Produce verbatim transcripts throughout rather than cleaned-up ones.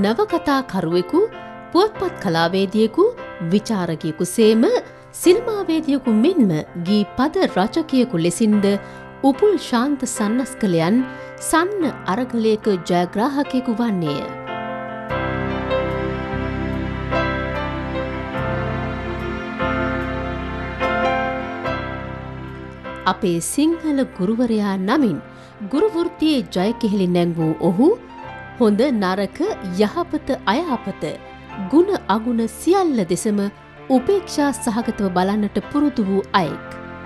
නවකතාකරුවෙකු, පුවත්පත් කලාවේදියෙකු, විචාරකයෙකු සේම සිනමාවේදියෙකු මෙන්ම ගී පද රචකයෙකු ලෙසින්ද උපුල් ශාන්ත සන්නස්කලයන් සන්න අරගලයක ජයග්‍රාහකයෙකු වන්නේය. අපේ සිංහල ගුරුවරයා නමින් ගුරුවෘත්තියේ ජය කෙහෙලි නැංවූ ඔහු හොඳ නරක යහපත අයහපත ගුණ අගුණ සියල්ල දෙසම උපේක්ෂා සහගතව බලන්නට පුරුදු වූ අයෙක්.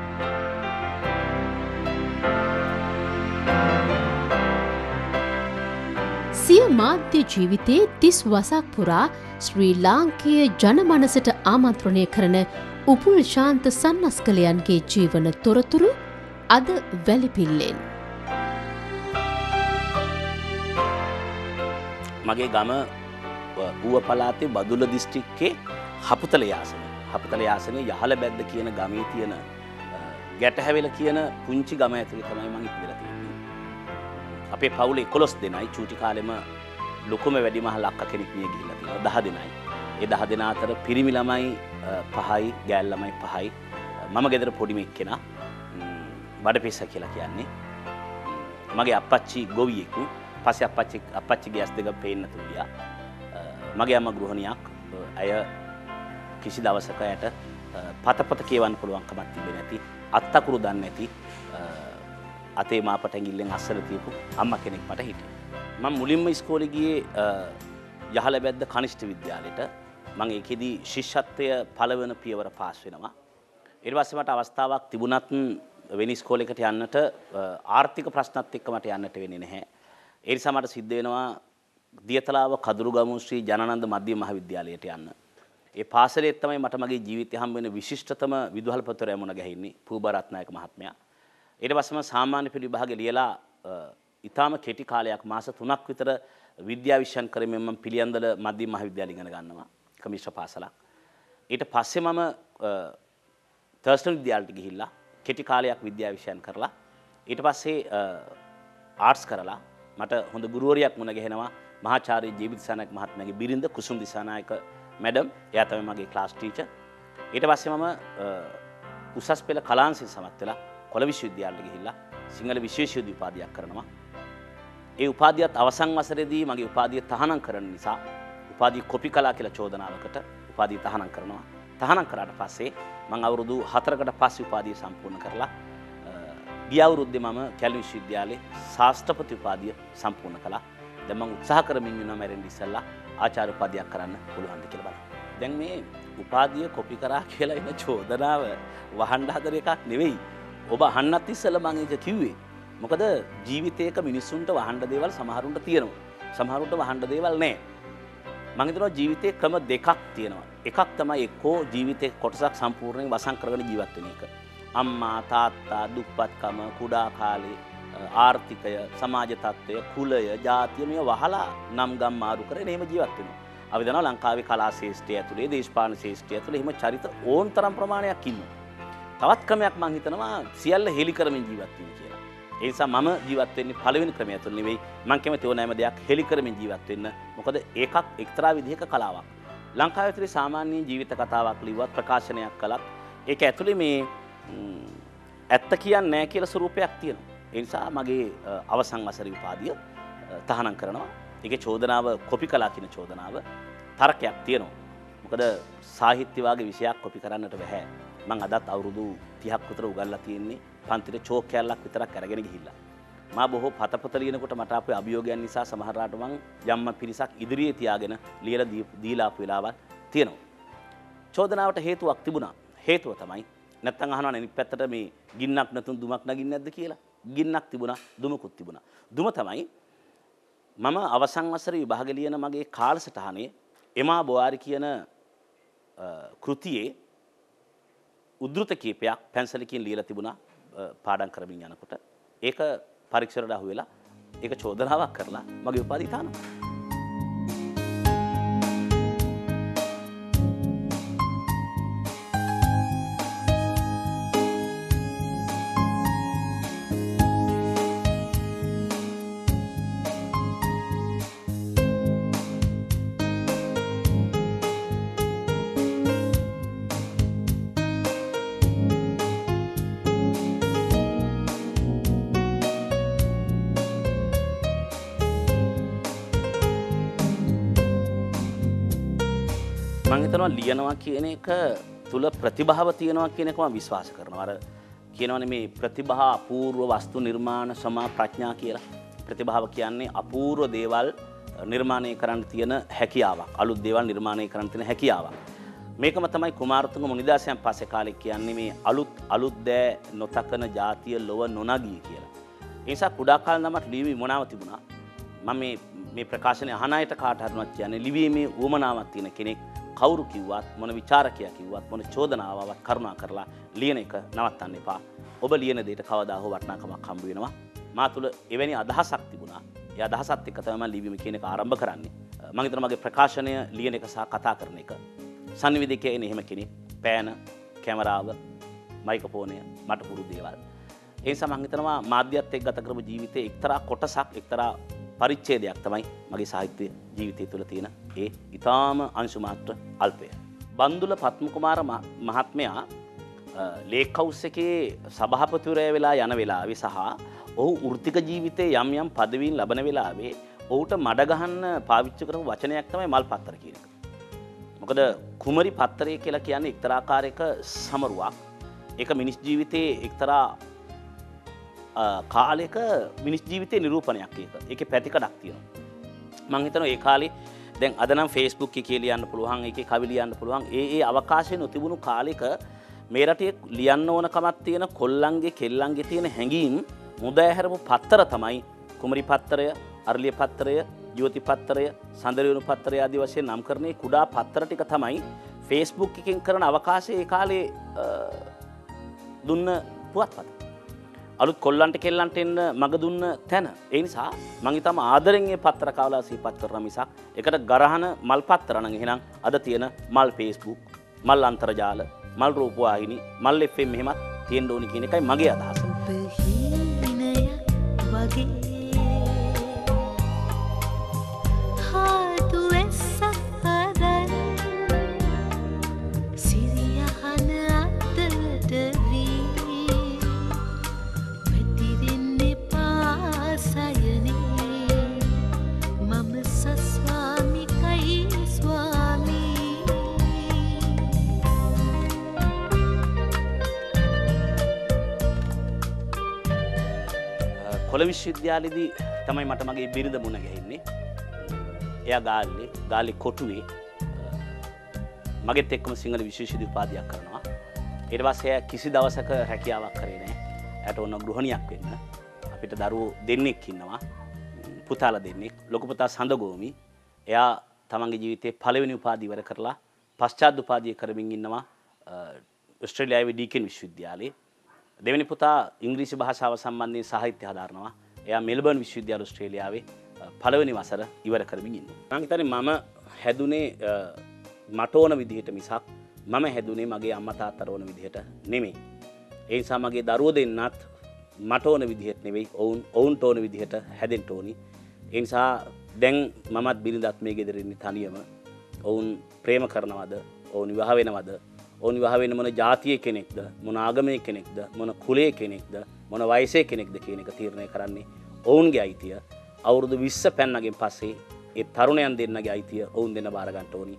සිය මාධ්‍ය ජීවිතයේ තිස් වසක් පුරා ශ්‍රී ලාංකේය ජනමනසට ආමන්ත්‍රණය කරන උපුල් ශාන්ත සන්නස්කලයන්ගේ ජීවන තොරතුරු අද වැලිපිල්ලෙන්. මගේ ගම ඌව පළාතේ බදුල්ල දිස්ත්‍රික්කයේ හපුතල යාසන. හපුතල යාසනේ යහල බැද්ද කියන ගමේ තියෙන ගැටහැවෙල කියන පුංචි ගම ඇතුලේ තමයි මම ඉපදලා තියෙන්නේ. අපේ පවුලේ එකොළොස් දෙනයි චූටි කාලෙම ලොකුම වැඩිමහල් අක්කා කෙනෙක් මිය ගිහිල්ලා තියෙනවා දහ දෙනයි. ඒ දහ දෙනා අතර පිරිමි ළමයි පහයි ගෑල් ළමයි පහයි. මම ගෙදර පොඩිම එක්කෙනා. බඩපිස්ස කියලා කියන්නේ. මගේ අප්පච්චි ගොවියෙකු. පස්සේ අප්පච්චි අප්පච්චිගේ ඇස් දෙක පේන්න නැතුව ගියා. මගේ අම්මා ගෘහණියක්. අය කිසි දවසක යට පතපත කියවන්න පුළුවන් කමක් තිබෙන්නේ නැති, අත්තකුරු දන්නේ නැති, අතේ මාපට ඇඟිල්ලෙන් අස්සල තියපු අම්මා කෙනෙක් මට හිටියා. මම මුලින්ම ඉස්කෝලේ ගියේ යහලබැද්ද කනිෂ්ඨ විද්‍යාලයට. මම ඒකෙදි ශිෂ්‍යත්වය පළවෙනි පියවර පාස් වෙනවා. ඊට පස්සේ මට අවස්ථාවක් තිබුණත් වෙන ඉස්කෝලේකට යන්නට ආර්ථික ප්‍රශ්නත් එක්ක මට යන්නට වෙන්නේ නැහැ. ඒ නිසා මට සිද්ධ වෙනවා දියතලාව කදුරුගමු ශ්‍රී ජනනන්ද මධ්‍යම මහාවිද්‍යාලයට යන්න. ඒ පාසලේ තමයි මට මගේ ජීවිතය හම්බ වෙන විශිෂ්ටතම විදුහල්පතිවරයා මුණ ගැහින්නේ පූබා රත්නායක මහත්මයා. ඊට පස්සේ මම සාමාන්‍ය පෙළ විභාගේ ලියලා ඊටාම කෙටි කාලයක් මාස තුනක් විතර විද්‍යා විෂයන් කරමින් මම පිළියන්දල මධ්‍යම මහාවිද්‍යාලය ඉගෙන ගන්නවා. කමිෂ්ඨ පාසලක්. ඊට පස්සේ මම තර්ස්ටන් විද්‍යාලයට ගිහිල්ලා කෙටි කාලයක් විද්‍යා විෂයන් කරලා ඊට පස්සේ ආර්ට්ස් කරලා මට හොඳ ගුරුවරියක් මුණ ගැහෙනවා මහාචාර්ය ජීවිත දිසානායක මහත්මයාගේ බිරිඳ කුසුම් දිසානායක මැඩම්. එයා තමයි මගේ ක්ලාස් ටීචර්. ඊට පස්සේ මම උසස් පෙළ කලාංශයෙන් සමත් වෙලා කොළ විශ්වවිද්‍යාලයට ගිහිල්ලා සිංහල විශේෂ උපාධියක් කරනවා. ඒ උපාධියත් අවසන් වසරේදී මගේ උපාධිය තහනම් කරන නිසා උපාධිය කොපි කළා කියලා චෝදනාවකට උපාධිය තහනම් කරනවා. තහනම් කරාට පස්සේ මම අවුරුදු හතරකට පස්සේ උපාධිය සම්පූර්ණ කරලා ගිය අවුරුද්දේ මම කැලණි විශ්වවිද්‍යාලයේ ශාස්ත්‍රපති උපාධිය සම්පූර්ණ කළා. දැන් මම උත්සාහ කරමින් ඉන්නවා මැරෙන්න ඉස්සෙල්ලා ආචාර්ය උපාධියක් කරන්න පුළුවන්ද කියලා බලන්න. දැන් මේ උපාධිය කොපි කරා කියලා එන චෝදනාව වහන්න හදන එකක් නෙවෙයි. ඔබ අහන්නත් ඉස්සෙල්ලා මම ඒක කිව්වේ. මොකද ජීවිතේක මිනිස්සුන්ට වහන්න දේවල් සමහරුන්ට තියෙනවා. සමහරුන්ට වහන්න දේවල් නැහැ. මම හිතනවා ජීවිතේ ක්‍රම දෙකක් තියෙනවා. එකක් තමයි එක්කෝ ජීවිතේ කොටසක් සම්පූර්ණයෙන් වසන් කරගෙන ජීවත් වෙන එක. අම්මා තාත්තා දුප්පත්කම කුඩා කාලේ ආර්ථිකය සමාජ තත්ත්වය කුලය ජාතිය මේ වහලා නම් ගම් මාරු කරගෙන එහෙම ජීවත් වෙනවා. අපි දන්නවා ලංකාවේ කලා ශාස්ත්‍රය ඇතුලේ දේශපාලන ශාස්ත්‍රය ඇතුලේ එහෙම චරිත ඕන තරම් ප්‍රමාණයක් ඉන්නවා. තවත් ක්‍රමයක් මම හිතනවා සියල්ල හෙලි කරමින් ජීවත් වෙන්න කියලා. ඒ නිසා මම ජීවත් වෙන්නේ පළවෙනි ක්‍රමය ඇතුළේ නෙවෙයි. මම කැමති ඕනෑම දෙයක් හෙලි කරමින් ජීවත් වෙන්න. මොකද ඒකක් එක්තරා විදිහක කලාවක්. ලංකාවේ ඇතුලේ සාමාන්‍ය ජීවිත කතාවක් ලිව්වත් ප්‍රකාශනයක් කළත් ඒක ඇතුලේ මේ ඇත්ත කියන්නේ නැහැ කියලා ස්වරූපයක් තියෙනවා. ඒ නිසා මගේ අවසන් වසරේ උපාධිය තහනම් කරනවා. ඒකේ චෝදනාව කොපි කළා කියන චෝදනාව තර්කයක් තියෙනවා. මොකද සාහිත්‍ය වාගේ විෂයක් කොපි කරන්නට බෑ. මම අදත් අවුරුදු තිහක් විතර උගන්ලා තියෙන්නේ පන්තිරේ චෝක් කැල්ලක් විතරක් අරගෙන ගිහිල්ලා. මා බොහෝ පතපත ලියනකොට මට ආපු අභියෝගයන් නිසා සමහරවිට මං යම්ම පිරිසක් ඉදිරියේ තියාගෙන ලියලා දීලා ආපු වෙලාවක් තියෙනවා. චෝදනාවට හේතුවක් තිබුණා. හේතුව තමයි නැත්තම් අහනවා නේ පැත්තට මේ ගින්නක් නැතුන් දුමක් නගින්නේ නැද්ද කියලා. ගින්නක් තිබුණා දුමකුත් තිබුණා. දුම තමයි මම අවසන් වසරේ විභාග ලියන මගේ කාලසටහනේ එමා බොආරි කියන කෘතියේ උද්ෘත කීපයක් පැන්සලකින් ලියලා තිබුණා පාඩම් කරමින් යනකොට. ඒක පරීක්ෂරට අහු වෙලා ඒක චෝදනාවක් කරලා මගේ උපාධිය තානවා. මම හිතනවා ලියනවා කියන එක තුල ප්‍රතිභාව තියෙනවා කියන එක මම විශ්වාස කරනවා. අර කියනවනේ මේ ප්‍රතිභා අපූර්ව වස්තු නිර්මාණ සමා ප්‍රඥා කියලා. ප්‍රතිභාව කියන්නේ අපූර්ව දේවල් නිර්මාණය කරන්න තියෙන හැකියාවක්. අලුත් දේවල් නිර්මාණය කරන්න තියෙන හැකියාවක්. මේකම තමයි කුමාරතුංග මුනිදාසයන් පස්සේ කාලේ කියන්නේ මේ අලුත් අලුත් දෑ නොතකන ජාතිය ලොව නොනගී කියලා. ඒ නිසා කුඩා කාලේ නමත් ලිවි මොනාව තිබුණා. මම මේ මේ ප්‍රකාශනය අහන අයට කාට හරිවත් කියන්නේ ලිවීමේ උවමනාවක් තියෙන කෙනෙක් කවුරු කිව්වත් මොන විචාරකයා කිව්වත් මොන චෝදනාවක් කරුණා කරලා ලියන එක නවත්තන්න එපා. ඔබ ලියන දෙයට කවදා හෝ වටිනාකමක් හම්බ වෙනවා. මා තුළ එවැනි අදහසක් තිබුණා. ඒ අදහසත් එක්ක තමයි මම ලිවීම කියන එක ආරම්භ කරන්නේ. මම හිතනවා මගේ ප්‍රකාශනය ලියන එක සහ කතා කරන එක සංවිධිකයන් එහෙම කෙනෙක් පෑන කැමරාව මයික්‍රොෆෝනය මට පුරු දේවල්. ඒ නිසා මම හිතනවා මාධ්‍යත් එක්ක ගත කරපු ජීවිතේ එක්තරා කොටසක් එක්තරා පරිච්ඡේදයක් තමයි මගේ සාහිත්‍ය ජීවිතය තුළ තියෙන ඒ ඊටාම අංශු මාත්‍ර අල්පය. බන්දුල පත්ම කුමාර මහත්මයා ලේක් හවුස් එකේ සභාපතිවරයා වෙලා යන වෙලාවේ සහ ඔහු වෘත්තික ජීවිතයේ යම් යම් পদවීන් ලබන වෙලාවේ ඔහුට මඩ ගහන්න පාවිච්චි කරපු වචනයක් තමයි මල් පත්තර කියන එක. මොකද කුමරි පත්තරය කියලා කියන්නේ එක්තරා ආකාරයක සමරුවක්. ඒක මිනිස් ජීවිතයේ එක්තරා කාලයක මිනිස් ජීවිතයේ නිරූපණයක් ඒක. ඒකේ පැතිකඩක් තියෙනවා. මම හිතනවා ඒ කාලේ දැන් අද නම් Facebook එකේ ලියන්න පුළුවන්, ඒකේ කවි ලියන්න පුළුවන්. ඒ ඒ අවකාශය නොතිබුණු කාලෙක මේ රටේ ලියන්න ඕන කමක් තියෙන කොල්ලන්ගේ කෙල්ලන්ගේ තියෙන හැඟීම් මුදෑහැරපු පත්තර තමයි කුමරි පත්තරය, අරලිය පත්තරය, ජ්‍යෝති පත්තරය, සඳරියුණු පත්තරය ආදී වශයෙන් නම් කරන්නේ කුඩා පත්තර ටික තමයි Facebook එකෙන් කරන අවකාශයේ ඒ කාලේ දුන්න පුවත්පත. අලුත් කොල්ලන්ට කෙල්ලන්ට එන්න මග දුන්න තැන. ඒ නිසා මම ඊටම ආදරෙන් මේ පත්තර කවලා සිහිපත් කරන මිසක් ඒකට ගරහන මල් පත්තර නම් එහෙනම් අද තියෙන මල් Facebook, මල් අන්තර්ජාල, මල් රූපවාහිනී, මල් එෆ් එම් එහෙමත් තියෙන්න ඕනි කියන එකයි මගේ අදහස. කොළ විශ්වවිද්‍යාලයේදී තමයි මට මගේ බිරිඳ මුණ ගැහෙන්නේ. එයා ගාල්ලේ ගාල්ලේ කොටුවේ මගෙත් එක්කම සිංහල විශේෂ උපාධියක් කරනවා. ඊට පස්සේ එයා කිසි දවසක රැකියාවක් කරේ නැහැ. එයාට ඕන ගෘහණියක් වෙන්න. අපිට දරුවෝ දෙන්නෙක් ඉන්නවා. පුතාලා දෙන්නෙක්. ලොකු පුතා සඳගෝමි. එයා තමන්ගේ ජීවිතේ පළවෙනි උපාධිය ඉවර කරලා පශ්චාත් උපාධිය කරමින් ඉන්නවා ඕස්ට්‍රේලියාවේ ඩීකන් විශ්වවිද්‍යාලයේ. දෙවෙනි පුතා ඉංග්‍රීසි භාෂාව සම්බන්ධයෙන් සාහිත්‍ය හදාරනවා. එයා මෙල්බර්න් විශ්වවිද්‍යාල ඕස්ට්‍රේලියාවේ පළවෙනි වසර ඉවර කරමින් ඉන්නවා. මම හිතන්නේ මම හැදුනේ මට ඕන විදිහට මිසක් මම හැදුනේ මගේ අම්මා තාත්තට ඕන විදිහට නෙමෙයි. ඒ නිසා මගේ දරුවෝ දෙන්නත් මට ඕන විදිහට නෙවෙයි ඔවුන් ඔවුන්ට ඕන විදිහට හැදෙන්න ඕනි. ඒ නිසා දැන් මමත් බිරිඳත් මේ ගෙදර ඉන්නේ තනියම. ඔවුන් ප්‍රේම කරනවද? ඔවුන් විවාහ වෙනවද? ඔවුන් විවාහ වෙන මොන ජාතියේ කෙනෙක්ද, මොන ආගමේ කෙනෙක්ද, මොන කුලයේ කෙනෙක්ද, මොන වයසේ කෙනෙක්ද කියන එක තීරණය කරන්නේ ඔවුන්ගේ අයිතිය. අවුරුදු විස්ස පැන්නගෙන් පස්සේ ඒ තරුණයන් දෙන්නගේ අයිතිය ඔවුන් දෙන්න බාර ගන්න ඕනි.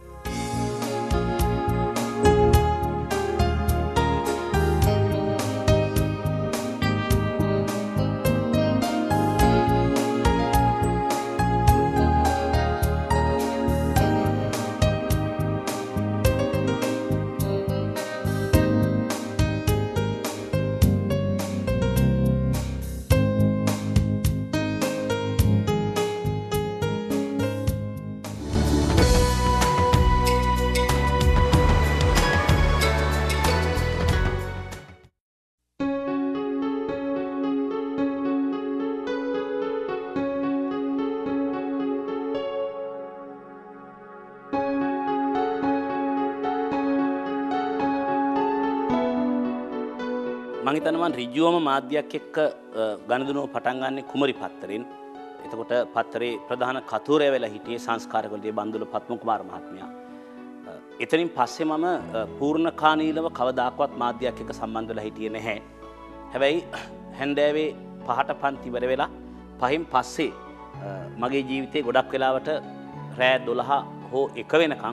මම හිතනවා ඍජුවම මාධ්‍යයක් එක්ක ගනුදෙනුව පටන් ගන්න කුමරි පත්තරෙන්. එතකොට පත්තරේ ප්‍රධාන කතුරය වෙලා හිටියේ සංස්කාරකවලදී බන්දුල පත්ම කුමාර මහත්මයා. එතනින් පස්සේ මම පූර්ණ කාලීනව කවදාකවත් මාධ්‍යයක් එක්ක සම්බන්ධ වෙලා හිටියේ නැහැ. හැබැයි හැන්දෑවේ පහට පන්ති ඉවර වෙලා පහින් පස්සේ මගේ ජීවිතේ ගොඩක් වෙලාවට රෑ දොළහ හෝ එක වෙනකන්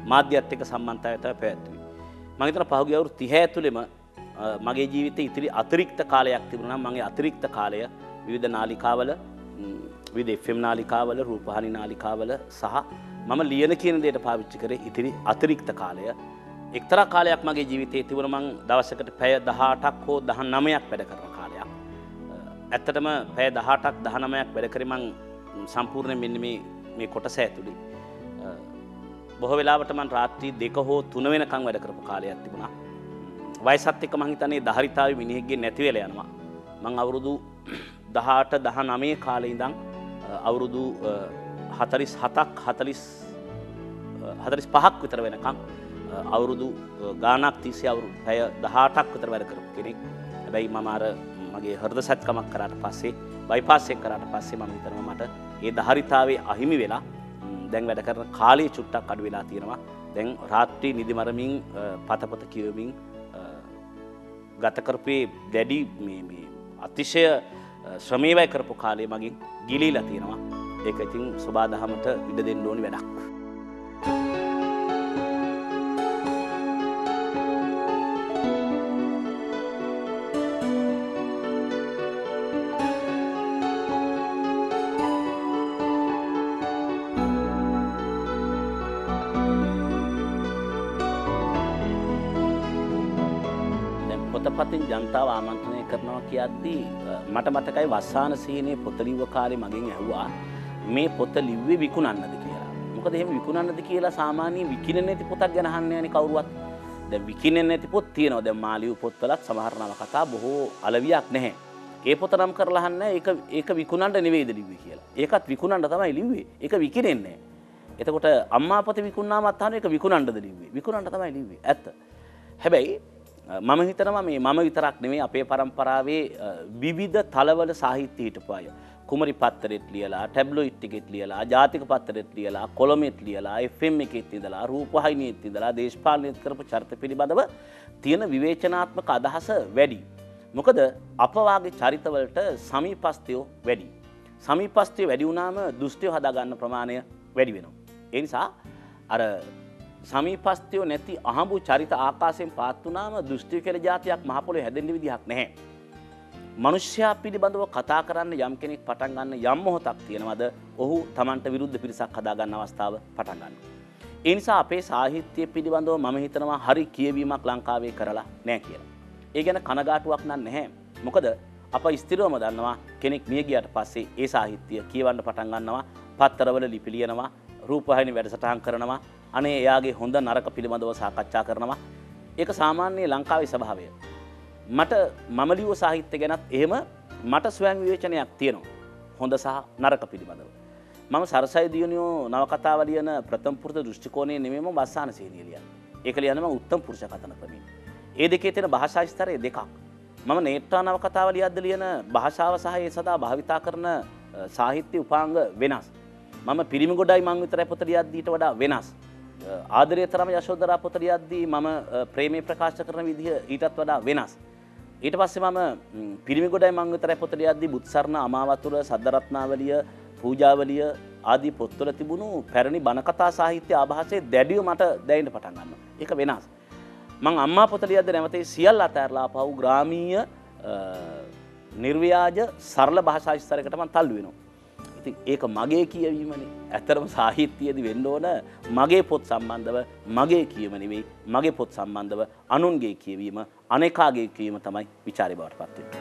මාධ්‍යත් එක්ක සම්බන්ධතාවය තමයි පැවැත්වුවේ. මම හිතනවා පහුගිය අවුරුදු තිහ ඇතුළෙම මගේ ජීවිතේ ඉතිරි අතිරික්ත කාලයක් තිබුණා. මගේ අතිරික්ත කාලය විවිධ නාලිකාවල විවිධ එෆ් එම් නාලිකාවල රූපවාහිනී නාලිකාවල සහ මම ලියන කියන දෙයට පාවිච්චි කරේ ඉතිරි අතිරික්ත කාලය. එක්තරා කාලයක් මගේ ජීවිතයේ තිබුණ මං දවසකට පැය දහඅටක් හෝ දහනවයක් වැඩ කරන කාලයක්. ඇත්තටම පැය දහඅටක් දහනවයක් වැඩ කරේ මං සම්පූර්ණයෙන් මෙන්න මේ මේ කොටස ඇතුළේ. බොහෝ වෙලාවට මං රාත්‍රී දෙක හෝ තුන වෙනකන් වැඩ කරපු කාලයක් තිබුණා. වයසත් එක්ක මං හිතන්නේ දහරිතාවේ මිනිහෙක්ගේ නැති වෙලා යනවා. මං අවුරුදු දහඅට දහනවය කාලේ ඉඳන් අවුරුදු හතළිස් හතක් හතළිස් හතළිස් පහක් විතර වෙනකන් අවුරුදු ගානක් තිස්සේ අවුරුදු පැය දහඅටක් විතර වැඩ කරපු කෙනෙක්. හැබැයි මම අර මගේ හෘද සත්කමක් කරාට පස්සේ බයිපාස් එක කරාට පස්සේ මම හිතනවා මට ඒ දහරිතාවේ අහිමි වෙලා දැන් වැඩ කරන කාලේ චුට්ටක් අඩු වෙලා තියෙනවා. දැන් රාත්‍රී නිදි මරමින් පතපත කියවමින් ගත කරපේ දැඩි මේ මේ අතිශය ශ්‍රමයේ වැය කරපු කාලේ මගින් ගිලීලා තියෙනවා. ඒක ඉතින් සබාදහමට ඉඩ දෙන්න ඕනි වැඩක්. පොතපතින් ජනතාව ආමන්ත්‍රණය කරනවා කියද්දී මට මතකයි වස්සාන සීනේ පොත ලිව්ව කාලේ මගෙන් ඇහුවා මේ පොත ලිව්වේ විකුණන්නද කියලා. මොකද එහෙම විකුණන්නද කියලා සාමාන්‍යයෙන් විකිණෙන්නේ නැති පොතක් ගැන අහන්නේ නැණි කවුරුවත්. දැන් විකිණෙන්නේ නැති පොත් තියෙනවා. දැන් මා ලියු පොත්වලත් සමහර නවකතා බොහෝ අලවියක් නැහැ. ඒ පොත නම් කරලා අහන්නේ ඒක ඒක විකුණන්න නෙවෙයිද ලිව්වේ කියලා. ඒකත් විකුණන්න තමයි ලිව්වේ. ඒක විකිණෙන්නේ නැහැ. එතකොට අම්මා පොත විකුණනාම අහන්නේ ඒක විකුණන්නද ලිව්වේ. විකුණන්න තමයි ලිව්වේ. ඇත්ත. හැබැයි මම හිතනවා මේ මම විතරක් නෙමෙයි අපේ පරම්පරාවේ විවිධ තලවල සාහිත්‍ය හිටපු අය. කුමරි පත්තරෙත් ලියලා, ටැබ්ලොයිඩ් එකෙත් ලියලා, ජාතික පත්තරෙත් ලියලා, කොළමෙත් ලියලා, එෆ් එම් එකෙත් ඉඳලා, රූපවාහිනියෙත් ඉඳලා දේශපාලනයත් කරපු චරිත පිළිබඳව තියෙන විවේචනාත්මක අදහස වැඩි. මොකද අප වාගේ චරිතවලට සමීපස්තයෝ වැඩි. සමීපස්තයෝ වැඩි වුණාම දුෂ්ටයෝ හදා ගන්න ප්‍රමාණය වැඩි වෙනවා. ඒ නිසා අර සමීපස්තයෝ නැති අහඹු චරිත ආකාශයෙන් පාත් වුණාම දෘෂ්ටි කියලා જાතියක් මහ පොළොවේ හැදෙන්න විදිහක් නැහැ. මිනිස්යා පිළිබඳව කතා කරන්න යම් කෙනෙක් පටන් ගන්න යම් මොහොතක් තියෙනවද ඔහු Tamanට විරුද්ධ පිරිසක් හදා ගන්න අවස්ථාව පටන් ගන්නවා. ඒ නිසා අපේ සාහිත්‍ය පිළිබඳව මම හිතනවා හරි කියවීමක් ලංකාවේ කරලා නැහැ කියලා. ඒ ගැන කනගාටුවක් නැහැ. මොකද අප ස්ථිරවම දන්නවා කෙනෙක් මිය ගියාට පස්සේ ඒ සාහිත්‍ය කියවන්න පටන් ගන්නවා, පත්තරවල ලිපි ලියනවා, රූපවාහිනී වැඩසටහන් කරනවා, අනේ එයාගේ හොඳ නරක පිළිබඳව සාකච්ඡා කරනවා. ඒක සාමාන්‍ය ලංකාවේ ස්වභාවය. මට මම ලියුව සාහිත්‍ය ගැනත් එහෙම මට ස්වයං විවේචනයක් තියෙනවා. හොඳ සහ නරක පිළිබඳව. මම සරසයි දියුනියෝ නවකතාව ලියන ප්‍රථම පුරුෂ දෘෂ්ටි කෝණයේ නෙමෙයිම වස්සාන සේනිය ලියන්නේ. ඒක ලියන්නේ මම උත්තම පුරුෂ කතන ක්‍රමයෙන්. ඒ දෙකේ තියෙන භාෂා ස්තරය දෙකක්. මම නේත්‍රා නවකතාව ලියද්දී ලියන භාෂාව සහ ඒ සදා භාවිතා කරන සාහිත්‍ය උපාංග වෙනස්. මම පිරිමි ගොඩයි මං විතරයි පොත ලියද්දී ඊට වඩා වෙනස්. ආදරය තරම යශෝදරා පොත ලියද්දී මම ප්‍රේමය ප්‍රකාශ කරන විදිහ ඊටත් වඩා වෙනස්. ඊට පස්සේ මම පිරිමි ගොඩයි මං විතරයි පොත ලියද්දී බුත්සරණ, අමාවතුර, සද්දරත්නාවලිය, පූජාවලිය ආදී පොත්වල තිබුණු පැරණි බණ කතා සාහිත්‍ය ආభాසයේ දැඩිව මට දැනෙන්න පටන් ගන්නවා. ඒක වෙනස්. මං අම්මා පොත ලියද්දී නැවතේ සියල්ල අතහැරලා පහු ග්‍රාමීය නිර්ව්‍යාජ සරල භාෂා ස්තරයකට මං තල්ලු වෙනවා. ඉතින් ඒක මගේ කියවීමනේ. ඇත්තරම සාහිත්‍යයේදී වෙන්න ඕන මගේ පොත් සම්බන්ධව මගේ කියවීම නෙවෙයි, මගේ පොත් සම්බන්ධව අනුන්ගේ කියවීම, අනේකාගේ කියවීම තමයි ਵਿਚාරය බවට පත් වෙන්නේ.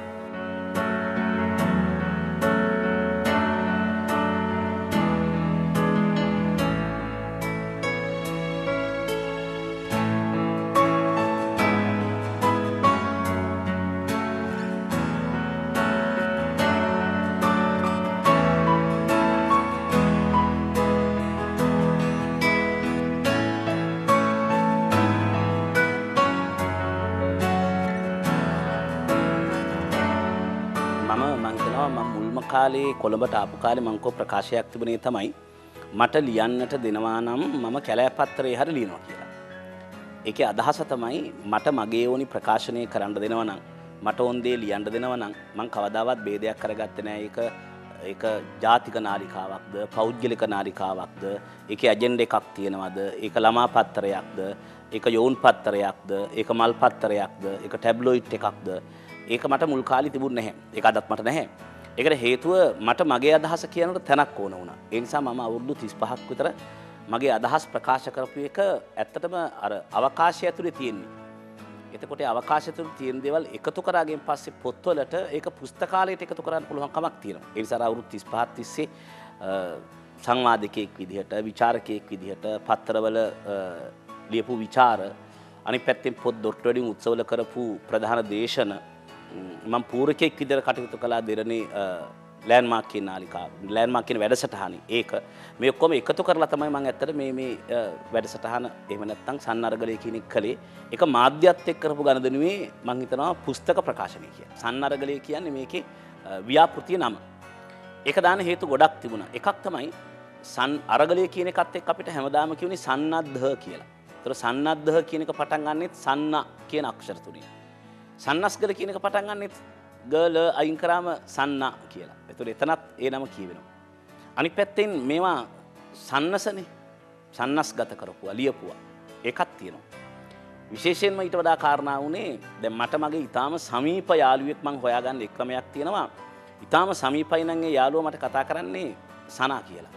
කාලේ කොළඹට ආපු කාලේ මං කෝ ප්‍රකාශයක් තිබුණේ තමයි මට ලියන්නට දෙනවා නම් මම කැලෑ පත්‍රයේ හරි ලියනවා කියලා. ඒකේ අදහස තමයි මට මගේ ඕනි ප්‍රකාශනය කරන්න දෙනවා නම්, මට ඕන දේ ලියන්න දෙනවා නම් මං කවදාවත් ભેදයක් කරගත්තේ නැහැ. ඒක ඒක ජාතික නාලිකාවක්ද පෞද්ගලික නාලිකාවක්ද ඒකේ ඇජෙන්ඩා එකක් තියෙනවද ඒක ළමා පත්තරයක්ද ඒක යෝන් පත්තරයක්ද ඒක මල් පත්තරයක්ද ඒක ටැබ්ලොයිඩ් එකක්ද ඒක මට මුල් කාලේ තිබුණ නැහැ ඒක අදත් මට නැහැ ඒකට හේතුව මට මගේ අදහස කියනට තැනක් ඕන වුණා ඒ නිසා මම අවුරුදු තිස් පහක් විතර මගේ අදහස් ප්‍රකාශ කරපු එක ඇත්තටම අර අවකාශය ඇතුලේ තියෙන්නේ එතකොට අවකාශය තුළ තියෙන දේවල් එකතු කරාගෙන් පස්සේ පොත්වලට ඒක පුස්තකාලයට එකතු කරන්න පුළුවන් කමක් තියෙනවා. ඒ නිසා අවුරුදු තිස් පහක් තිස්සේ සංවාදකයෙක් විදිහට, විචාරකයෙක් විදිහට පත්තරවල ලියපු විචාර අනිත් පැත්තෙන් පොත් ඩොට් වෙඩින් උත්සවල කරපු ප්‍රධාන දේශන මම පූරකයෙක් විදිහට කටයුතු කළා දෙරණේ ලෑන්ඩ්මාර්ක් කියන නාලිකාව ලෑන්ඩ්මාර්ක් කියන වැඩසටහනේ ඒක මේ ඔක්කොම එකතු කරලා තමයි මම ඇත්තට මේ මේ වැඩසටහන එහෙම නැත්නම් සන්නරගලේ කියන එක කළේ ඒක මාධ්‍යත් එක්ක කරපු ගණදෙනුවේ මම හිතනවා පුස්තක ප්‍රකාශනය කියලා. සන්නරගලේ කියන්නේ මේකේ ව්‍යාපෘතිය නම. ඒක දාන හේතු ගොඩක් තිබුණා. එකක් තමයි සන් අරගලේ කියන එකත් එක්ක අපිට හැමදාම කියුනේ සන්නද්ධ කියලා. ඒතර සන්නද්ධ කියන එක පටන් ගන්නෙත් සන්න කියන අක්ෂර තුنين. සන්නස්ගල කියන එක පටන් ගන්නෙත් ගල අයින් කරාම සන්නා කියලා. ඒතකොට එතනත් ඒ නම කියවෙනවා. අනිත් පැත්තෙන් මේවා සන්නසනේ. සන්නස්ගත කරපුවා, ලියපුවා. ඒකක් තියෙනවා. විශේෂයෙන්ම ඊට වඩා කාරණා වුණේ දැන් මට මගේ ඊටාම සමීප යාළුවෙක් මං හොයාගන්න එක් ක්‍රමයක් තියෙනවා. ඊටාම සමීපයි නම් ඒ යාළුවා මට කතා කරන්නේ සනා කියලා.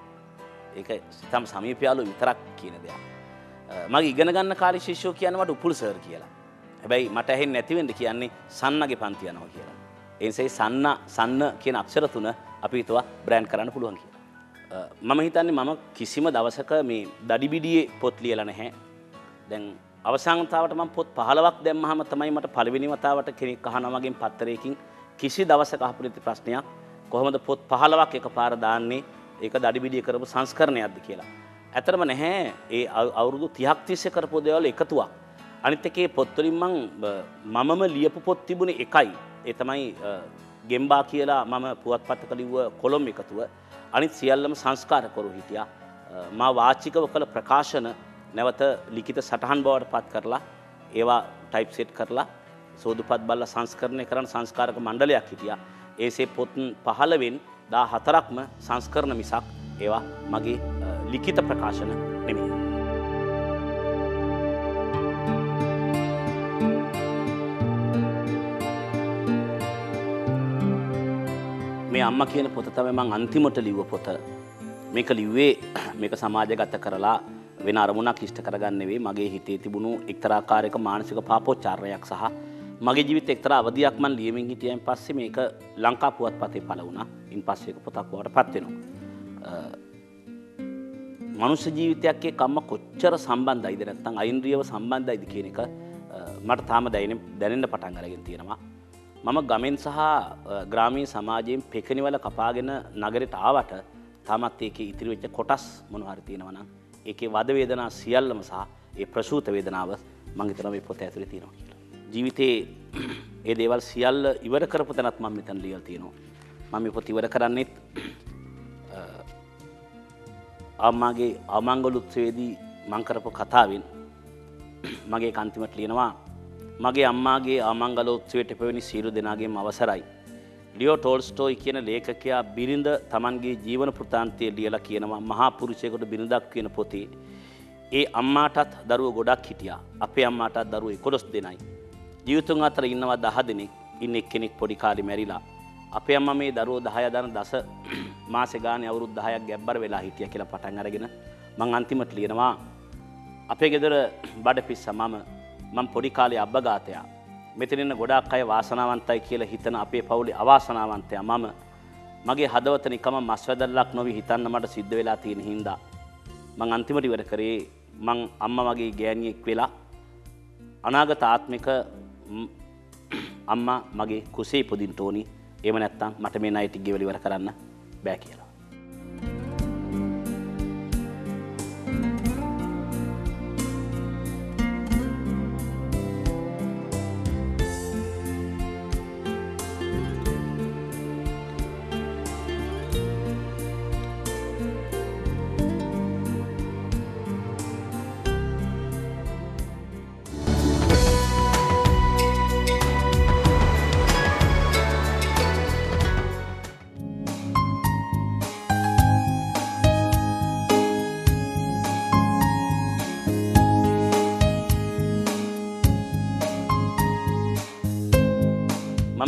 ඒක ඊටාම සමීප යාළුවෝ විතරක් කියන දෙයක්. මගේ ඉගෙන ගන්න කාලේ ශිෂ්‍යෝ කියන්නේ මට උපුල් සර් කියලා. හැබැයි මට ඇහෙන්නේ නැති වෙන්න කියන්නේ සන්නගේ පන්ති යනවා කියලා. ඒ නිසා සන්න සන්න කියන අක්ෂර තුන අපි හිතුවා බ්‍රෑන්ඩ් කරන්න පුළුවන් කියලා. මම හිතන්නේ මම කිසිම දවසක මේ දඩිබිඩියේ පොත් ලියලා නැහැ. දැන් අවසාන වතාවට මම පොත් පහළොවක් දැම්මහම තමයි මට පළවෙනි වතාවට කෙනෙක් අහනවා මගෙන් පත්තරයකින් කිසි දවසක අහපු නැති ප්‍රශ්නයක් කොහොමද පොත් පහළොවක් එකපාර දාන්නේ ඒක දඩිබිඩිය කරපු සංස්කරණයක්ද කියලා. ඇත්තටම නැහැ. ඒ අවුරුදු තිහක් තිස්සේ කරපු දේවල් එකතුවක්. අනිත් එකේ පොත්වලින් මං මමම ලියපු පොත් තිබුණේ එකයි. ඒ තමයි ගෙම්බා කියලා මම පුවත්පතක ලිව්ව කොලම් එකතුව. අනිත් සියල්ලම සංස්කාරකරු හිටියා. මා වාචිකව කළ ප්‍රකාශන නැවත ලිඛිත සටහන් බවට පත් කරලා ඒවා ටයිප් සෙට් කරලා සෝදුපත් බලලා සංස්කරණය කරන සංස්කාරක මණ්ඩලයක් හිටියා. ඒසේ පොත් පහළවෙන් දාහතරක්ම සංස්කරණ මිසක් ඒවා මගේ ලිඛිත ප්‍රකාශන නෙමෙයි. මේ අම්මා කියන පොත තමයි මම අන්තිමට ලිව්ව පොත. මේක ලිව්වේ මේක සමාජගත කරලා වෙන අරමුණක් ඉෂ්ට කරගන්න නෙවෙයි මගේ හිතේ තිබුණු එක්තරා ආකාරයක මානසික පාපෝච්චාරණයක් සහ මගේ ජීවිතේ එක්තරා අවධියක් මම ලියමින් හිටියන් පස්සේ මේක ලංකා පුවත්පතේ පළ වුණා. ඉන් පස්සේ ඒක පොතක් බවට පත් වෙනවා. මනුෂ්‍ය ජීවිතයක් එක්ක අම්මා කොච්චර සම්බන්ධයිද නැත්නම් අයින්ද්‍රියව සම්බන්ධයිද කියන එක මට තාම දැනෙන්න පටන් අරගෙන තියෙනවා. මම ගමෙන් සහ ග්‍රාමීය සමාජයෙන් පෙකණිවල කපාගෙන නගරයට ආවට තාමත් ඒකේ ඉතිරි වෙච්ච කොටස් මොනවා හරි තියෙනවා නම් ඒකේ වද වේදනා සියල්ලම සහ ඒ ප්‍රසූත වේදනාව මම හිතනවා මේ පොත ඇතුලේ තියෙනවා කියලා. ජීවිතේ ඒ දේවල් සියල්ල ඉවර කරපු තැනත් මම මෙතන ලියලා තියෙනවා. මම මේ පොත ඉවර කරන්නේත් අම්මාගේ අමංගල උත්සවයේදී මම කරපු කතාවෙන් මගේ කන්තිමට ලියනවා මගේ අම්මාගේ ආමංගලෝත්සවයට පැවැනි සියලු දෙනාගේම අවසරයි. ලියෝ ටෝල්ස්ටෝයි කියන ලේඛකයා බිරිඳ Tamanගේ ජීවන වෘත්තාන්තය ලියලා කියනවා මහා පුරුෂයෙකුට බිරිඳක් කියන පොතේ ඒ අම්මාටත් දරුවෝ ගොඩක් හිටියා. අපේ අම්මාටත් දරුවෝ එකොළොස් දෙනයි. ජීවිතුන් අතර ඉන්නවා දහ දෙනෙක්. ඉන්න එක්කෙනෙක් පොඩි කාලේ මැරිලා. අපේ අම්මා මේ දරුවෝ දහය දන දස මාසේ ගානේ අවුරුදු දහයක් ගැබ්බර වෙලා හිටියා කියලා පටන් අරගෙන මං අන්තිමට ලියනවා අපේ ගෙදර බඩපිස්සා මම මම පොඩි කාලේ අබ්බගාතයා මෙතන ඉන්න ගොඩාක් අය වාසනාවන්තයි කියලා හිතන අපේ පවුලේ අවාසනාවන්තයා මම මගේ හදවත නිකම මස් වැදල්ලක් නොවි හිතන්න මට සිද්ධ වෙලා තියෙන හින්දා මං අන්තිමට ඉවර කරේ මං අම්මා මගේ ගෑණියෙක් වෙලා අනාගත ආත්මික අම්මා මගේ කුසේ ඉපදින්න ඕනි එහෙම නැත්නම් මට මේ ණය ටික ගෙවලා ඉවර කරන්න බෑ කියලා.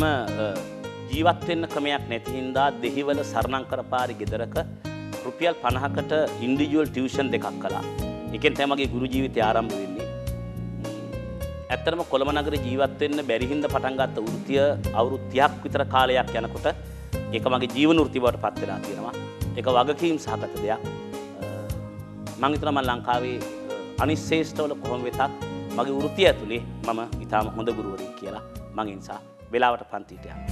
මම ජීවත් වෙන්න ක්‍රමයක් නැති හින්දා දෙහිවල සරණංකර පාරේ ගෙදරක රුපියල් පනහකට ඉන්ඩිවිජුවල් ටියුෂන් දෙකක් කළා. ඒකෙන් තමයි මගේ ගුරු ජීවිතය ආරම්භ වෙන්නේ. ඇත්තටම කොළඹ නගරේ ජීවත් වෙන්න බැරි හින්දා පටන් ගත්ත වෘත්තිය අවුරුදු තිහක් විතර කාලයක් යනකොට ඒක මගේ ජීවන වෘත්තිය බවට පත් වෙලා තියෙනවා. ඒක වගකීම් සහගත දෙයක්. මම හිතනවා මම ලංකාවේ අනිත් ශේෂ්ඨවල කොහොම වෙතත් මගේ වෘත්තිය ඇතුලේ මම ඊටාම හොඳ ගුරුවරයෙක් කියලා මම ඒ නිසා වෙලාවට පන්තියට යනවා.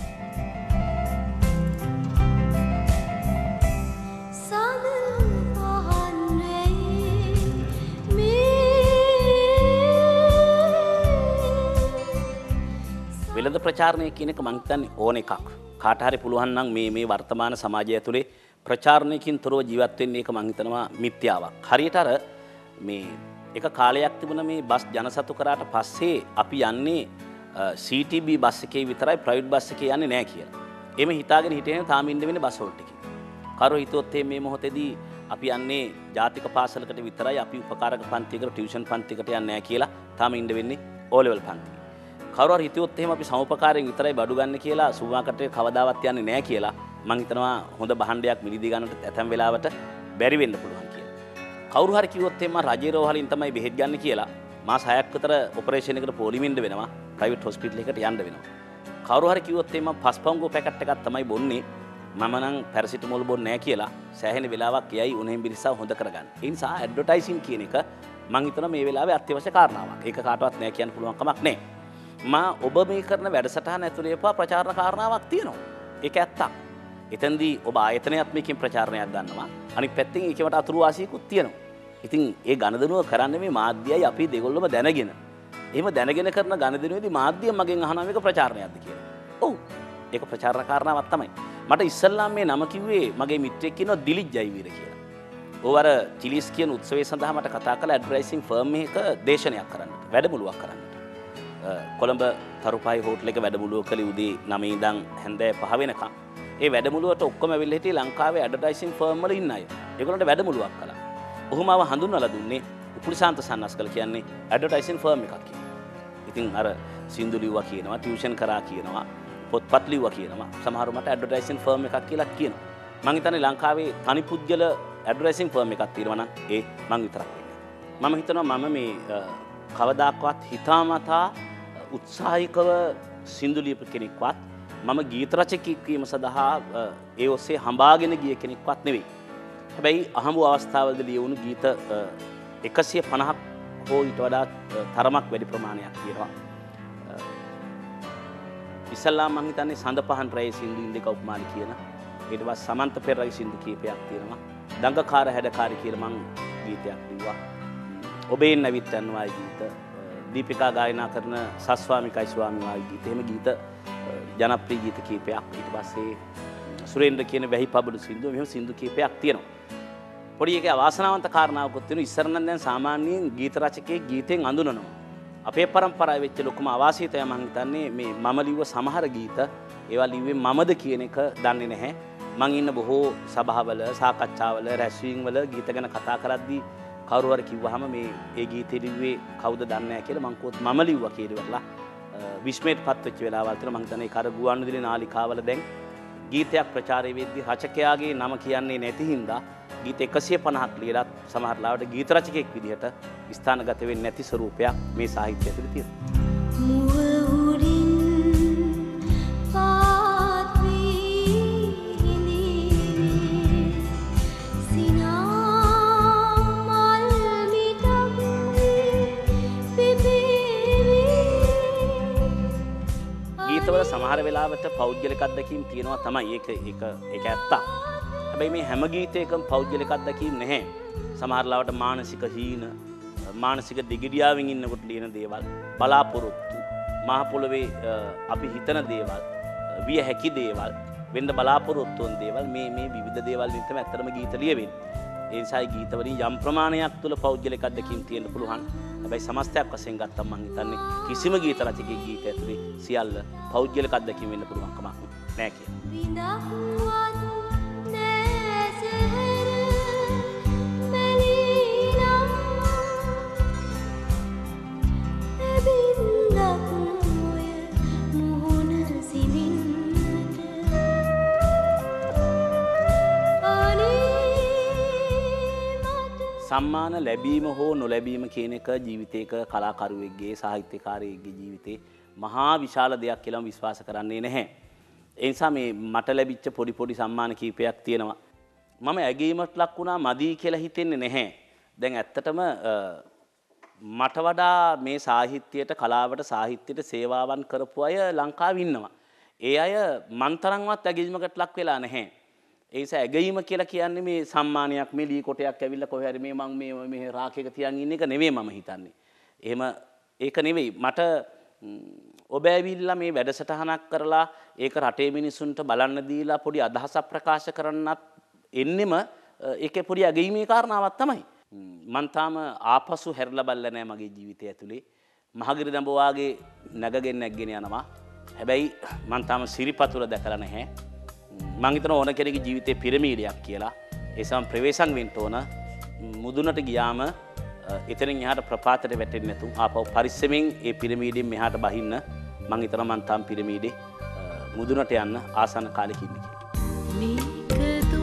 වෙළඳ ප්‍රචාරණය කියන එක මම හිතන්නේ ඕන එකක්. කාට හරි පුළුවන් නම් මේ මේ වර්තමාන සමාජය ඇතුලේ ප්‍රචාරණයකින් තොරව ජීවත් වෙන්න එක මම හිතනවා මිත්‍යාවක්. හරියට අර මේ එක කාලයක් තිබුණා මේ බස් ජනසතු කරාට පස්සේ අපි යන්නේ සී ටී බී බස් එකේ විතරයි ප්‍රයිවට් බස් එකේ යන්නේ නැහැ කියලා. එමෙ හිතාගෙන හිටියේ තාම ඉන්න වෙන්නේ බස් වලට කියලා. කරු හිතුවොත් මේ මොහොතේදී අපි යන්නේ ජාතික පාසලකට විතරයි අපි උපකාරක පන්තියකට ටියුෂන් පන්තියකට යන්නේ නැහැ කියලා තාම ඉන්න වෙන්නේ ඕ ලෙවල් පන්තිය. කවුරු හරි හිතුවොත් එහෙම අපි සමුපකාරයෙන් විතරයි බඩු ගන්න කියලා සුපර් මාකට් එක කවදාවත් යන්නේ නැහැ කියලා මම හිතනවා හොඳ භාණ්ඩයක් මිලදී ගන්නට ඇතැම් වෙලාවට බැරි වෙන්න පුළුවන් කියලා. කවුරු හරි කිව්වොත් එහෙම රජයේ රෝහලින් තමයි බෙහෙත් ගන්න කියලා මාස හයක් විතර ඔපරේෂන් එකකට පොලිමෙන්ද වෙනවා ප්‍රයිවට් හොස්පිටල් එකකට යන්න වෙනවා. කවුරු හරි කිව්වොත් එහෙම පස්පංගු පැකට් එකක් තමයි බොන්නේ මම නම් පැරසිටමෝල් බොන්නේ නැහැ කියලා සෑහෙන වෙලාවක් යයි උණෙන් බිරිසව හොඳ කරගන්න. ඒ නිසා ඇඩ්වර්ටයිසින් කියන එක මම හිතනවා මේ වෙලාවේ අත්‍යවශ්‍ය කාරණාවක්. ඒක කාටවත් නැහැ කියන්න පුළුවන් කමක් නැහැ. මා ඔබ මේ කරන වැඩසටහන ඇතුලේ පවා ප්‍රචාරණ කාරණාවක් තියෙනවා. ඒක ඇත්තක්. එතෙන්දී ඔබ ආයතනයත් මේකෙන් ප්‍රචාරණයක් ගන්නවා. අනිත් පැත්තෙන් ඒකවට අතුරු වාසියකුත් තියෙනවා. ඉතින් ඒ ගණදෙනුව කරන්නේ මේ මාධ්‍යයයි අපි දෙගොල්ලම දැනගෙන. එහෙම දැනගෙන කරන ගණදෙනුවේදී මාධ්‍යය මගෙන් අහනවා මේක ප්‍රචාරණයක්ද කියලා. ඔව්. ඒක ප්‍රචාරණ කාරණාවක් තමයි. මට ඉස්සල්ලාම මේ නම කිව්වේ මගේ මිත්‍රෙක් ඉන්නවා දිලිජ් ජයවීර කියලා. ඔව් අර චිලිස් කියන උත්සවය සඳහා මට කතා කළ ඇඩ්වර්ටයිසින් ෆර්ම් එකක දේශනයක් කරන්නට, වැඩමුළුවක් කරන්නට. කොළඹ තරුපයි හෝටල් එක වැඩමුළුව කළේ උදේ නවය ඉඳන් හැන්දෑ පහ වෙනකම්. ඒ වැඩමුළුවට ඔක්කොම ඇවිල්ලා හිටියේ ලංකාවේ ඇඩ්වර්ටයිසින් ෆර්ම් වල ඉන්න අය. ඒගොල්ලන්ට වැඩමුළුවක් කළා. ඔහුම ආව හඳුන්වලා දුන්නේ උපුලිසාන්ත සන්නස්කල කියන්නේ ඇඩ්වර්ටයිසින් ෆර්ම් එකක් කියලා. ඉතින් අර සින්දු ලිව්වා කියනවා, ටියුෂන් කරා කියනවා, පොත්පත් ලිව්වා කියනවා. සමහරව මට ඇඩ්වර්ටයිසින් ෆර්ම් එකක් කියලා කියනවා. මම හිතන්නේ ලංකාවේ තනි පුද්ගල ඇඩ්වර්ටයිසින් ෆර්ම් එකක් තියෙනවා නම් ඒ මම විතරක් වෙන්නේ. මම හිතනවා මම මේ කවදාකවත් හිතාමතා උත්සාහිකව සින්දු ලියපු කෙනෙක්වත් මම ගීත රචකයෙක් වීම සඳහා ඒ ඔස්සේ හඹාගෙන ගිය කෙනෙක්වත් නෙවෙයි. හැබැයි අහඹු අවස්ථාවලදී ලියවුණු ගීත එකසිය පනහක් හෝ ඊට වඩා තරමක් වැඩි ප්‍රමාණයක් තියෙනවා. ඉස්සල්ලාම මම හිතන්නේ සඳ පහන් රැයේ සින්දු ඉන්දික උපමාලි කියන ඊට පස්සේ සමන්ත පෙරරගේ සින්දු කීපයක් තියෙනවා. දඟකාර හැඩකාරී කියලා මම ගීතයක් ලිව්වා. ඔබේ නැවිත් යනවා ගීත දීපිකා ගායනා කරන සස්වාමිකයි ස්වාමී වායි ගීත. එහෙම ගීත ජනප්‍රිය ගීත කීපයක්. ඊට පස්සේ සුරේන්ද්‍ර කියන වැහි පබළු සින්දු මෙහෙම සින්දු කීපයක් තියෙනවා. පොඩි එකේ අවාසනාවන්ත කාරණාවකුත් තියෙනවා. ඉස්සර නම් දැන් සාමාන්‍යයෙන් ගීත රචකයෙක් ගීතෙන් අඳුනනවා. අපේ પરම්පරාවේ වෙච්ච ලොකුම අවාසිය තමයි මම හිතන්නේ මේ මම ලිව්ව සමහර ගීත ඒවා ලිව්වේ මමද කියන එක දන්නේ නැහැ. මං ඉන්න බොහෝ සභාවල සාකච්ඡාවල රැස්වීම් වල ගීත ගැන කතා කරද්දී කවුරු හරි කිව්වහම මේ ඒ ගීතෙ ලිව්වේ කවුද දන්නේ නැහැ කියලා මං කිව්වොත් මම ලිව්වා කියලා විස්මයටපත් වෙච්ච වෙලාවල් තියෙනවා. මං හිතන්නේ ඒක අර ගුවන්විදුලි නාලිකාවල දැන් ගීතයක් ප්‍රචාරය වෙද්දී රචකයාගේ නම කියන්නේ නැති හින්දා ගීත එකසිය පනහක් ලියලා සමහර ලාවට ගීත රචකයෙක් විදිහට ස්ථානගත වෙන්නේ නැති ස්වරූපයක් මේ සාහිත්‍යය ඇතුළේ තියෙනවා. ගීතවල සමහර වෙලාවට පෞද්ගලික අත්දැකීම් තියෙනවා තමයි. ඒක ඒක ඒක ඇත්තක්. හැබැයි මේ හැම ගීතයකම පෞද්ගලික අත්දැකීම් නැහැ. සමහර ලාවට මානසික හීන, මානසික දිගිඩියාවෙන් ඉන්නකොට ලියන දේවල්, බලාපොරොත්තු, මහ පොළවේ අපි හිතන දේවල්, විය හැකි දේවල්, වෙන්න බලාපොරොත්තු වන දේවල් මේ මේ විවිධ දේවල් වලින් තමයි ඇත්තටම ගීත ලියවෙන්නේ. ඒ නිසා ගීත වලින් යම් ප්‍රමාණයක් තුල පෞද්ගලික අත්දැකීම් තියෙන්න පුළුවන්. හැබැයි සමස්තයක් වශයෙන් ගත්තම මම හිතන්නේ කිසිම ගීත රචකයෙකුගේ ගීත ඇතුලේ සියල්ල පෞද්ගලික අත්දැකීම් වෙන්න පුළුවන් කමක් නැහැ කියලා. See me සම්මාන ලැබීම හෝ නොලැබීම කියන එක ජීවිතයක කලාකරුවෙක්ගේ සාහිත්‍යකාරයෙක්ගේ ජීවිතේ මහා විශාල දෙයක් කියලා විශ්වාස කරන්නේ නැහැ. ඒ නිසා මේ මට ලැබිච්ච පොඩි පොඩි සම්මාන කීපයක් තියෙනවා. මම ඇගීමට ලක් වුණා මදි කියලා හිතෙන්නේ නැහැ. දැන් ඇත්තටම මට වඩා මේ සාහිත්‍යයට කලාවට සාහිත්‍යයට සේවාවන් කරපු අය ලංකාවේ ඉන්නවා. ඒ අය මන් තරම්වත් ඇගීමකට ලක් වෙලා නැහැ. ඒ නිසා ඇගීම කියලා කියන්නේ මේ සම්මානයක් මේ ලී කොටයක් ඇවිල්ලා කොහේ හරි මේ මං මේ මේ රාකයක තියන් ඉන්න එක නෙවෙයි මම හිතන්නේ. එහෙම ඒක නෙවෙයි. මට ඔබ ඇවිල්ලා මේ වැඩසටහනක් කරලා ඒක රටේ මිනිසුන්ට බලන්න දීලා පොඩි අදහසක් ප්‍රකාශ කරන්නත් එන්නෙම ඒකේ පොඩි ඇගීමේ කාරණාවක් තමයි. මං තාම ආපසු හැරලා බලලා නැහැ මගේ ජීවිතය ඇතුලේ. මහගිරි දඹ වාගේ නැගගෙන නැගගෙන යනවා. හැබැයි මං තාම සිරිපතුල දැකලා නැහැ. මං හිතන ඕන කෙනෙකුගේ ජීවිතේ පිරමීඩයක් කියලා. ඒ සම ප්‍රවේශම් වෙන්න ඕන. මුදුනට ගියාම එතනින් එහාට ප්‍රපාතයට වැටෙන්නේ නැතු ආපහු පරිස්සමෙන් ඒ පිරමීඩයෙන් මෙහාට බහින්න මං හිතනවා මං තාම පිරමීඩේ මුදුනට යන්න ආසන්න කාලෙක ඉන්නේ මේකදු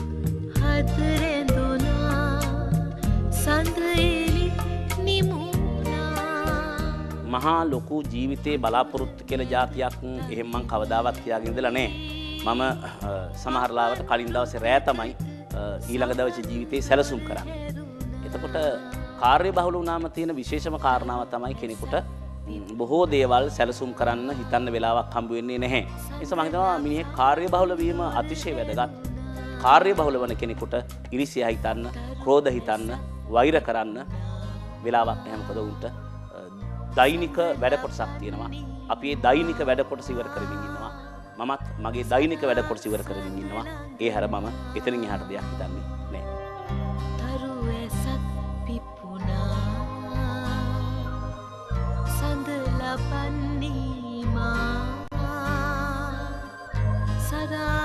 හතරෙන්දුනා සඳෙලි නිමුණා මහා ලොකු ජීවිතේ බලාපොරොත්තු කියලා જાතියක් එහෙම මං කවදාවත් තියාගෙන ඉඳලා නැහැ. මම සමහර ලාවට කලින් දවසේ රෑ තමයි ඊළඟ දවසේ ජීවිතේ සැලසුම් කරන්නේ. එතකොට කාර්ය බහුල වුණාම තියෙන විශේෂම කාරණාව තමයි කෙනෙකුට බොහෝ දේවල් සැලසුම් කරන්න හිතන්න වෙලාවක් හම්බ වෙන්නේ නැහැ. ඒ නිසා මම හිතනවා මිනිහෙක් කාර්ය බහුල වීම අතිශය වැදගත්. කාර්ය බහුල වන කෙනෙකුට ඉරිසියා හිතන්න, ක්‍රෝධ හිතන්න, වෛර කරන්න වෙලාවක් නැහැ. මොකද උන්ට දෛනික වැඩ කොටසක් තියෙනවා. අපි ඒ දෛනික වැඩ කොටස ඉවර කරමින් ඉන්නවා. මමත් මගේ දෛනික වැඩ කොටස ඉවර කරමින් ඉන්නවා. ඒ හැර මම එතනින් එහාට දෙයක් හිතන්නේ නැහැ. තරුවැසක් පිපුණා සඳ ලබන්නීමා සදා